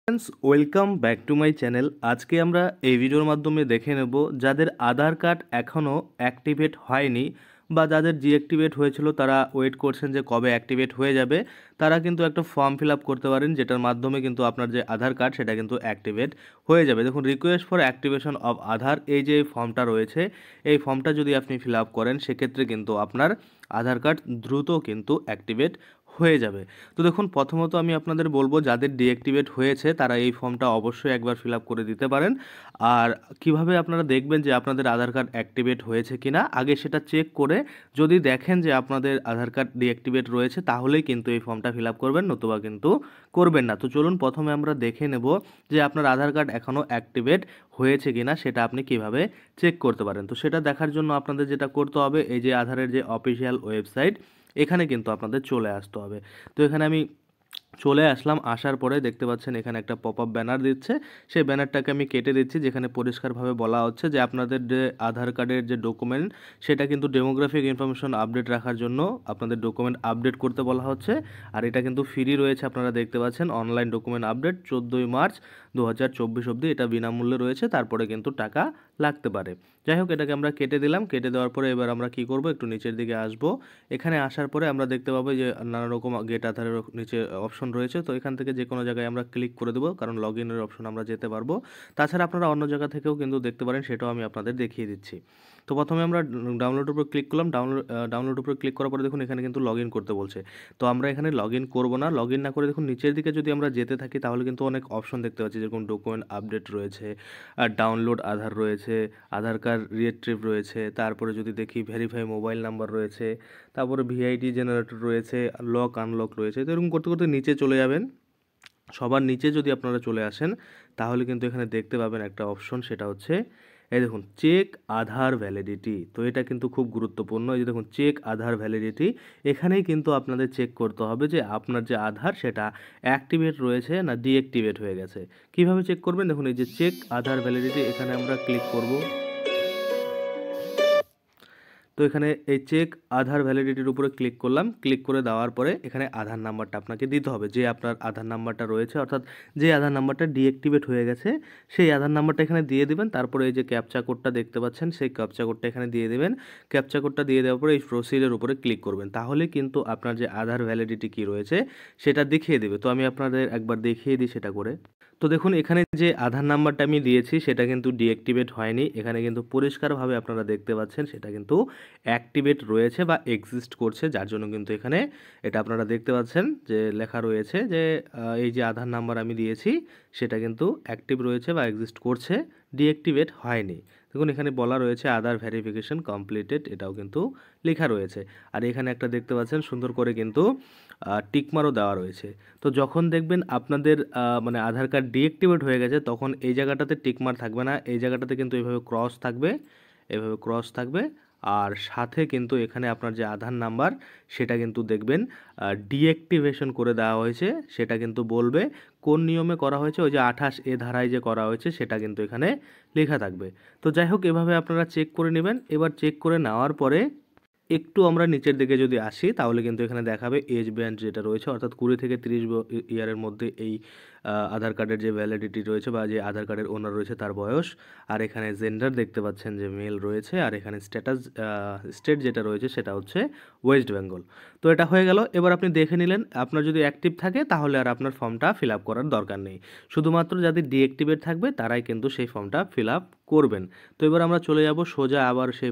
Friends welcome back to my channel. आज के আমরা এই ভিডিওর মাধ্যমে দেখে নেব যাদের আধার কার্ড এখনও অ্যাক্টিভেট হয়নি বা যাদের ডিঅ্যাক্টিভেট হয়েছিল তারা ওয়েট করছেন যে কবে অ্যাক্টিভেট হয়ে যাবে, তারা কিন্তু একটা ফর্ম ফিল আপ করতে পারেন যেটার মাধ্যমে কিন্তু আপনার যে আধার কার্ড সেটা কিন্তু অ্যাক্টিভেট হয়ে যাবে। দেখুন, request for activation of Aadhaar, এই যে ফর্মটা রয়েছে এই ফর্মটা যদি আপনি ফিল আপ করেন সেক্ষেত্রে কিন্তু আপনার আধার কার্ড দ্রুত কিন্তু অ্যাক্টিভেট হয়ে যাবে। তো দেখুন, প্রথমত আমি আপনাদের বলবো যাদের ডিঅ্যাক্টিভেট হয়েছে তারা এই ফর্মটা অবশ্যই একবার ফিল আপ করে দিতে পারেন। আর কিভাবে আপনারা দেখবেন যে আপনাদের আধার কার্ড অ্যাক্টিভেট হয়েছে কিনা, আগে সেটা চেক করে যদি দেখেন যে আপনাদের আধার কার্ড ডিঅ্যাক্টিভেট রয়েছে তাহলেই কিন্তু এই ফর্মটা ফিল আপ করবেন, নতুবা কিন্তু করবেন না। তো চলুন প্রথমে আমরা দেখে নেব যে আপনার আধার কার্ড এখনও অ্যাক্টিভেট হয়েছে কিনা সেটা আপনি কিভাবে চেক করতে পারেন। তো সেটা দেখার জন্য আপনাদের যেটা করতে হবে, এই যে আধারের যে অফিসিয়াল ওয়েবসাইট এখানে কিন্তু আপনাদের চলে আসতে হবে। তো এখানে আমি চলে আসলাম, আসার পরে দেখতে পাচ্ছেন এখানে একটা পপ আপ ব্যানার দিচ্ছে, সেই ব্যানারটাকে আমি কেটে দিচ্ছি, যেখানে পরিষ্কারভাবে বলা হচ্ছে যে আপনাদের যে আধার কার্ডের যে ডকুমেন্ট সেটা কিন্তু ডেমোগ্রাফিক ইনফরমেশন আপডেট রাখার জন্য আপনাদের ডকুমেন্ট আপডেট করতে বলা হচ্ছে। আর এটা কিন্তু ফ্রি রয়েছে, আপনারা দেখতে পাচ্ছেন অনলাইন ডকুমেন্ট আপডেট 14ই মার্চ 2024 অবধি এটা বিনামূল্যে রয়েছে, তারপরে কিন্তু টাকা লাগতে পারে। যাই হোক, এটাকে আমরা কেটে দিলাম। কেটে দেওয়ার পরে এবার আমরা কি করব, একটু নিচের দিকে আসব। এখানে আসার পরে আমরা দেখতে পাবো যে নানা রকম গেট আধারের নিচে অপশন রয়েছে। তো এখান থেকে যে কোনো জায়গায় আমরা ক্লিক করে দেবো, কারণ লগ ইনের অপশন আমরা যেতে পারবো। তাছাড়া আপনারা অন্য জায়গা থেকেও কিন্তু দেখতে পারেন, সেটাও আমি আপনাদের দেখিয়ে দিচ্ছি। তো প্রথমে আমরা ডাউনলোড উপর ক্লিক করলাম। ডাউনলোড উপর ক্লিক করার পরে দেখুন এখানে কিন্তু লগ ইন করতে বলছে। তো আমরা এখানে লগ ইন করবো না। লগ ইন না করে দেখুন নিচের দিকে যদি আমরা যেতে থাকি তাহলে কিন্তু অনেক অপশন দেখতে পাচ্ছি, যেরকম ডকুমেন্ট আপডেট রয়েছে, আর ডাউনলোড আধার রয়েছে, আধার কার্ড রিট্রিভ রয়েছে, তারপরে যদি দেখি ভেরিফাই মোবাইল নাম্বার রয়েছে, তারপরে ভিআইডি জেনারেটর রয়েছে, লক আনলক রয়েছে। তো এরকম করতে করতে নিচে চলে যাবেন। সবার নিচে যদি আপনারা চলে আসেন তাহলে কিন্তু এখানে দেখতে পাবেন একটা অপশন, সেটা হচ্ছে এই দেখুন চেক আধার ভ্যালিডিটি। তো এটা কিন্তু খুব গুরুত্বপূর্ণ। এই যে দেখুন চেক আধার ভ্যালিডিটি, এখানেই কিন্তু আপনাদের চেক করতে হবে যে আপনার যে আধার সেটা অ্যাক্টিভেট রয়েছে না ডিঅ্যাক্টিভেট হয়ে গেছে। কিভাবে চেক করবেন, দেখুন এই যে চেক আধার ভ্যালিডিটি, এখানে আমরা ক্লিক করব। তো এখানে এই চেক আধার ভ্যালিডিটির উপরে ক্লিক করলাম। ক্লিক করে দেওয়ার পরে এখানে আধার নাম্বারটা আপনাকে দিতে হবে, যে আপনার আধার নাম্বারটা রয়েছে, অর্থাৎ যে আধার নাম্বারটা ডিঅ্যাক্টিভেট হয়ে গেছে সেই আধার নাম্বারটা এখানে দিয়ে দেবেন। তারপরে এই যে ক্যাপচা কোডটা দেখতে পাচ্ছেন সেই ক্যাপচা কোডটা এখানে দিয়ে দেবেন। ক্যাপচা কোডটা দিয়ে দেওয়ার পরে এই প্রসিডের উপরে ক্লিক করবেন, তাহলে কিন্তু আপনার যে আধার ভ্যালিডিটি কী রয়েছে সেটা দেখিয়ে দেবে। তো আমি আপনাদের একবার দেখিয়ে দিই সেটা করে। তো দেখুন এখানে যে আধার নাম্বারটা আমি দিয়েছি সেটা কিন্তু ডিঅ্যাক্টিভেট হয়নি, এখানে কিন্তু পরিষ্কারভাবে আপনারা দেখতে পাচ্ছেন সেটা কিন্তু অ্যাক্টিভেট রয়েছে বা এক্সিস্ট করছে, যার জন্য কিন্তু এখানে এটা আপনারা দেখতে পাচ্ছেন যে লেখা রয়েছে যে এই যে আধার নাম্বার আমি দিয়েছি সেটা কিন্তু অ্যাক্টিভ রয়েছে বা এক্সিস্ট করছে, ডিঅ্যাক্টিভেট হয়নি। দেখুন এখানে বলা রয়েছে আধার ভেরিফিকেশন কমপ্লিটেড, এটাও কিন্তু লেখা রয়েছে। আর এখানে একটা দেখতে পাচ্ছেন সুন্দর করে কিন্তু টিকমারও দেওয়া রয়েছে। তো যখন দেখবেন আপনাদের মানে আধার কার্ড ডিঅ্যাক্টিভেট হয়ে গেছে তখন এই জায়গাটাতে টিকমার থাকবে না, এই জায়গাটাতে কিন্তু এইভাবে ক্রস থাকবে, এভাবে ক্রস থাকবে। আর সাথে কিন্তু এখানে আপনার যে আধার নাম্বার সেটা কিন্তু দেখবেন ডিঅ্যাক্টিভেশন করে দেওয়া হয়েছে, সেটা কিন্তু বলবে কোন নিয়মে করা হয়েছে, ওই যে 28A ধারায় যে করা হয়েছে সেটা কিন্তু এখানে লেখা থাকবে। তো যাই হোক, এভাবে আপনারা চেক করে নেবেন। এবার চেক করে নেওয়ার পরে একটু আমরা নিচের দিকে যদি আসি তাহলে কিন্তু এখানে দেখাবে এজ ব্যান্ড যেটা রয়েছে, অর্থাৎ 20 থেকে 30 ইয়ারের মধ্যে এই আধার কার্ডের যে ভ্যালিডিটি রয়েছে বা যে আধার কার্ডের ওনার রয়েছে তার বয়স। আর এখানে জেন্ডার দেখতে পাচ্ছেন যে মেল রয়েছে, আর এখানে স্ট্যাটাস স্টেট যেটা রয়েছে সেটা হচ্ছে ওয়েস্ট বেঙ্গল। তো এটা হয়ে গেল। এবার আপনি দেখে নিলেন, আপনার যদি অ্যাক্টিভ থাকে তাহলে আর আপনার ফর্মটা ফিল আপ করার দরকার নেই, শুধুমাত্র যাদের ডিঅ্যাক্টিভেট থাকবে তারাই কিন্তু সেই ফর্মটা ফিল আপ করবেন। তো এবার আমরা চলে যাব সোজা আবার সেই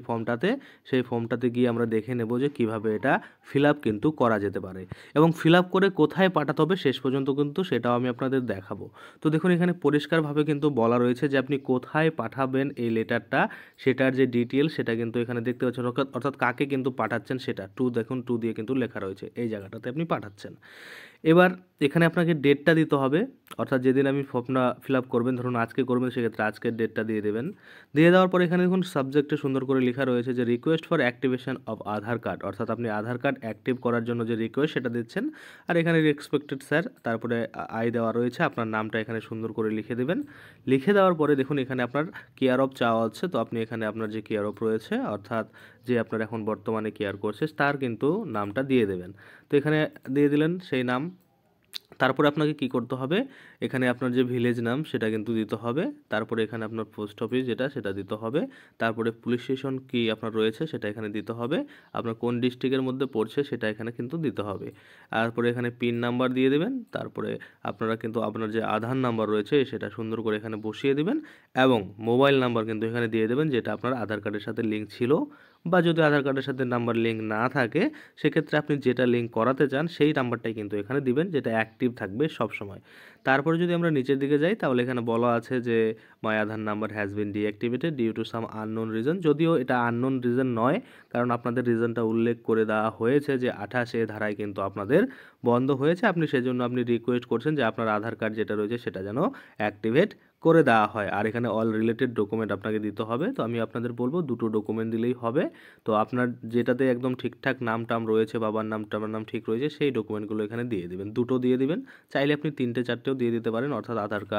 ফর্মটাতে গিয়ে আমরা দেখে নেব যে কিভাবে এটা ফিল আপ কিন্তু করা যেতে পারে এবং ফিল আপ করে কোথায় পাঠাতে হবে শেষ পর্যন্ত কিন্তু সেটাও আমি আপনাদের দেখাবো। তো দেখুন এখানে পরিষ্কারভাবে কিন্তু বলা রয়েছে যে আপনি কোথায় পাঠাবেন এই লেটারটা, সেটার যে ডিটেল সেটা কিন্তু এখানে দেখতে পাচ্ছেন, অর্থাৎ কাকে কিন্তু পাঠাচ্ছেন সেটা দেখুন টু দিয়ে কিন্তু লেখা রয়েছে, এই জায়গাটাতে আপনি পাঠাচ্ছেন। এবার এখানে আপনাকে ডেটটা দিতে হবে, অর্থাৎ যেদিন আপনি ফর্মটা ফিল আপ করবেন, ধরুন আজকে করবেন সেক্ষেত্রে আজকের ডেটটা দিয়ে দেবেন। দিয়ে দেওয়ার পর এখানে দেখুন সাবজেক্টে সুন্দর করে লেখা রয়েছে যে request for activation of Aadhaar card, অর্থাৎ আপনি আধার কার্ড অ্যাক্টিভ করার জন্য যে রিকোয়েস্ট সেটা দিচ্ছেন। আর এখানে রেসপেক্টেড স্যার, তারপরে আই দেওয়া রয়েছে, আপনার নামটা এখানে সুন্দর করে লিখে দেবেন। লিখে দেওয়ার পরে দেখুন এখানে আপনার কেয়ার অফ চাওয়া হচ্ছে, তো আপনি এখানে আপনার যে কেয়ার অফ রয়েছে, অর্থাৎ যে আপনার এখন বর্তমানে কেয়ার করছে তার কিন্তু নামটা দিয়ে দেবেন। তো এখানে দিয়ে দিলেন সেই নাম। তারপরে আপনাকে কি করতে হবে, এখানে আপনার যে ভিলেজ নাম সেটা কিন্তু দিতে হবে, তারপরে এখানে আপনার পোস্ট অফিস যেটা সেটা দিতে হবে, তারপরে পুলিশ স্টেশন কি আপনার রয়েছে সেটা এখানে দিতে হবে, আপনার কোন ডিস্ট্রিক্টের মধ্যে পড়ছে সেটা এখানে কিন্তু দিতে হবে। তারপরে এখানে পিন নাম্বার দিয়ে দেবেন, তারপরে আপনারা কিন্তু আপনার যে আধার নাম্বার রয়েছে সেটা সুন্দর করে এখানে বসিয়ে দিবেন এবং মোবাইল নাম্বার কিন্তু এখানে দিয়ে দেবেন যেটা আপনার আধার কার্ডের সাথে লিঙ্ক ছিল, বা যদি আধার কার্ডের সাথে নাম্বার লিঙ্ক না থাকে সেক্ষেত্রে আপনি যেটা লিঙ্ক করাতে চান সেই নাম্বারটাই কিন্তু এখানে দিবেন, যেটা অ্যাক্টিভ থাকবে সব সময়। তারপরে যদি আমরা নিচের দিকে যাই তাহলে এখানে বলা আছে যে my Aadhaar number has been deactivated due to some unknown reason, যদিও এটা আননোন রিজন নয়, কারণ আপনাদের রিজনটা উল্লেখ করে দেওয়া হয়েছে যে 28 ধারায় কিন্তু আপনাদের বন্ধ হয়েছে, আপনি সেজন্য আপনি রিকোয়েস্ট করছেন যে আপনার আধার কার্ড যেটা রয়েছে সেটা যেন অ্যাক্টিভেট করে দেওয়া হয়। আর এখানে অল রিলেটেড ডকুমেন্ট আপনাকে দিতে হবে, তো আমি আপনাদের বলবো দুটো ডকুমেন্ট দিলেই হবে। তো আপনার যেটাতে একদম ঠিকঠাক নাম টাম রয়েছে, বাবার নাম টাবার নাম ঠিক রয়েছে, সেই ডকুমেন্টগুলো এখানে দিয়ে দিবেন, দুটো দিয়ে দিবেন, চাইলে আপনি 3টে 4টেও দিয়ে দিতে পারেন, অর্থাৎ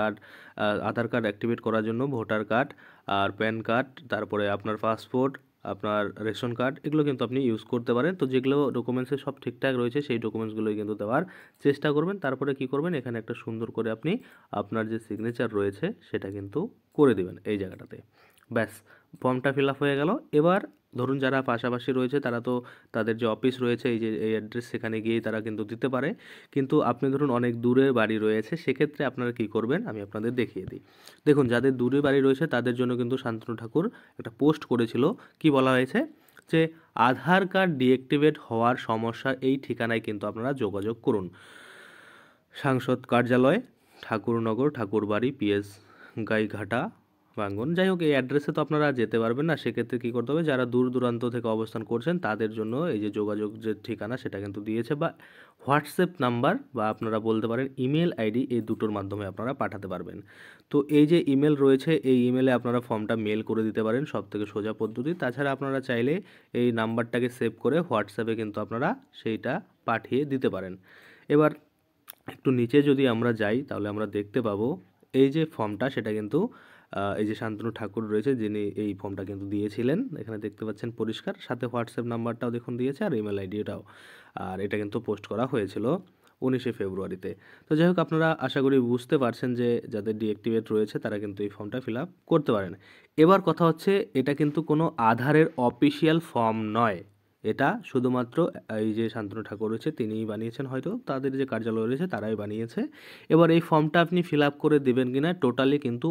আধার কার্ড অ্যাক্টিভেট করার জন্য ভোটার কার্ড আর প্যান কার্ড, তারপরে আপনার পাসপোর্ট, আপনার রেশন কার্ড, এগুলো কিন্তু আপনি ইউজ করতে পারেন। তো যেগুলো ডকুমেন্টসে সব ঠিকঠাক রয়েছে সেই ডকুমেন্টসগুলোই কিন্তু দেওয়ার চেষ্টা করবেন। তারপরে কি করবেন, এখানে একটা সুন্দর করে আপনি আপনার যে সিগনেচার রয়েছে সেটা কিন্তু করে দিবেন এই জায়গাটাতে। ব্যাস, ফর্মটা ফিল আপ হয়ে গেল। এবার ধরুন যারা পাশাপাশি রয়েছে তারা তো তাদের যে অফিস রয়েছে এই যে এই অ্যাড্রেস সেখানে গিয়েই তারা কিন্তু দিতে পারে, কিন্তু আপনি ধরুন অনেক দূরে বাড়ি রয়েছে সেক্ষেত্রে আপনারা কি করবেন আমি আপনাদের দেখিয়ে দিই। দেখুন যাদের দূরে বাড়ি রয়েছে তাদের জন্য কিন্তু শান্তনু ঠাকুর একটা পোস্ট করেছিল, কি বলা হয়েছে যে আধার কার্ড ডিঅ্যাক্টিভেট হওয়ার সমস্যা এই ঠিকানায় কিন্তু আপনারা যোগাযোগ করুন, সাংসদ কার্যালয়, ঠাকুরনগর, ঠাকুরবাড়ি, পিএস গাইঘাটা, ভাঙ্গন। যাই হোক এই অ্যাড্রেসে তো আপনারা যেতে পারবেন না, সেক্ষেত্রে কী করতে হবে, যারা দূর দূরান্ত থেকে অবস্থান করছেন তাদের জন্য এই যে যোগাযোগ যে ঠিকানা সেটা কিন্তু দিয়েছে, বা হোয়াটসঅ্যাপ নাম্বার বা আপনারা বলতে পারেন ইমেল আইডি, এই দুটোর মাধ্যমে আপনারা পাঠাতে পারবেন। তো এই যে ইমেল রয়েছে এই ইমেলে আপনারা ফর্মটা মেল করে দিতে পারেন, সবথেকে সোজা পদ্ধতি। তাছাড়া আপনারা চাইলে এই নাম্বারটাকে সেভ করে হোয়াটসঅ্যাপে কিন্তু আপনারা সেইটা পাঠিয়ে দিতে পারেন। এবার একটু নিচে যদি আমরা যাই তাহলে আমরা দেখতে পাবো এই যে ফর্মটা সেটা কিন্তু এই যে শান্তনু ঠাকুর রয়েছে যিনি এই ফর্মটা কিন্তু দিয়েছিলেন, এখানে দেখতে পাচ্ছেন পরিষ্কার, সাথে হোয়াটসঅ্যাপ নাম্বারটাও দেখুন দিয়েছে আর ইমেল আইডিটাও, আর এটা কিন্তু পোস্ট করা হয়েছিল 19শে ফেব্রুয়ারিতে। তো যাই হোক আপনারা আশা করি বুঝতে পারছেন যে যাদের ডিঅ্যাক্টিভেট রয়েছে তারা কিন্তু এই ফর্মটা ফিল আপ করতে পারেন। এবার কথা হচ্ছে এটা কিন্তু কোনো আধারের অফিসিয়াল ফর্ম নয়, এটা শুধুমাত্র এই যে শান্তনু ঠাকুর রয়েছে তিনিই বানিয়েছেন, হয়তো তাদের যে কার্যালয় রয়েছে তারাই বানিয়েছে। এবার এই ফর্মটা আপনি ফিল আপ করে দেবেন কিনা টোটালি কিন্তু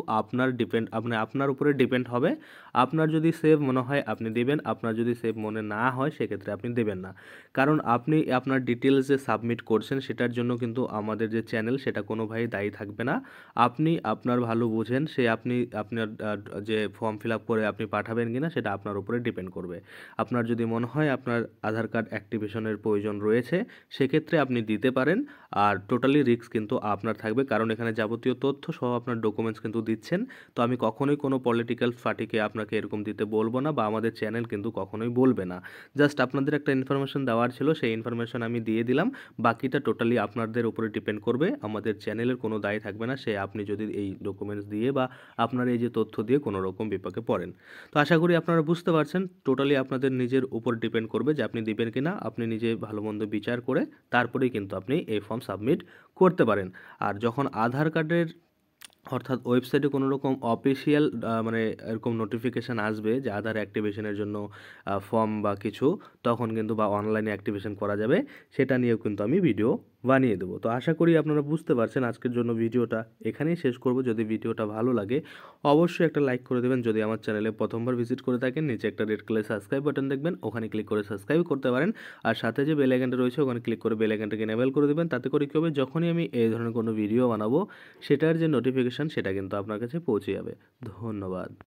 আপনার উপরে ডিপেন্ড হবে। আপনার যদি সেভ মনে হয় আপনি দেবেন, আপনার যদি সেভ মনে না হয় সেক্ষেত্রে আপনি দেবেন না, কারণ আপনি আপনার ডিটেলস যে সাবমিট করছেন সেটার জন্য কিন্তু আমাদের যে চ্যানেল সেটা কোনোভাবেই দায়ী থাকবে না। আপনি আপনার ভালো বুঝেন, আপনি আপনার যে ফর্ম ফিল আপ করে আপনি পাঠাবেন কিনা সেটা আপনার উপরে ডিপেন্ড করবে। আপনার যদি মনে হয় আপনার আধার কার্ড অ্যাক্টিভেশনের প্রয়োজন রয়েছে সেক্ষেত্রে আপনি দিতে পারেন, আর টোটালি রিস্ক কিন্তু আপনার থাকবে, কারণ এখানে যাবতীয় তথ্য সহ আপনার ডকুমেন্টস কিন্তু দিচ্ছেন। তো আমি কখনোই কোনো পলিটিক্যাল পার্টিকে আপনাকে এরকম দিতে বলবো না, বা আমাদের চ্যানেল কিন্তু কখনোই বলবে না। জাস্ট আপনাদের একটা ইনফরমেশন দেওয়ার ছিল, সেই ইনফরমেশন আমি দিয়ে দিলাম, বাকিটা টোটালি আপনাদের উপরে ডিপেন্ড করবে, আমাদের চ্যানেলের কোনো দায় থাকবে না সে আপনি যদি এই ডকুমেন্টস দিয়ে বা আপনার এই যে তথ্য দিয়ে কোনো রকম বিপাকে পড়েন। তো আশা করি আপনারা বুঝতে পারছেন, টোটালি আপনাদের নিজের উপর ডিপেন্ড করবে যে আপনি দিবেন কিনা, আপনি নিজে ভালো মন্দ বিচার করে তারপরেই কিন্তু আপনি এই ফর্ম সাবমিট করতে পারেন। আর যখন আধার কার্ডের অর্থাৎ ওয়েবসাইটে কোনো রকম অফিসিয়াল মানে এরকম নোটিফিকেশান আসবে যে আধার অ্যাক্টিভেশনের জন্য ফর্ম বা কিছু, তখন কিন্তু বা অনলাইনে অ্যাক্টিভেশন করা যাবে সেটা নিয়েও কিন্তু আমি ভিডিও বানিয়ে দেবো। তো আশা করি আপনারা বুঝতে পারছেন, আজকের জন্য ভিডিওটা এখানেই শেষ করব। যদি ভিডিওটা ভালো লাগে অবশ্যই একটা লাইক করে দেবেন, যদি আমার চ্যানেলে প্রথমবার ভিজিট করে থাকেন নিচে একটা রেড কালার সাবস্ক্রাইব বাটন দেখবেন, ওখানে ক্লিক করে সাবস্ক্রাইব করতে পারেন, আর সাথে যে বেল আইকনটা রয়েছে ওখানে ক্লিক করে বেল আইকনটাকে এনেবল করে দেবেন। তাতে করে কী হবে, যখনই আমি এই ধরনের কোনো ভিডিও বানাবো সেটার যে নোটিফিকেশান সেটা কিন্তু আপনার কাছে পৌঁছে যাবে। ধন্যবাদ।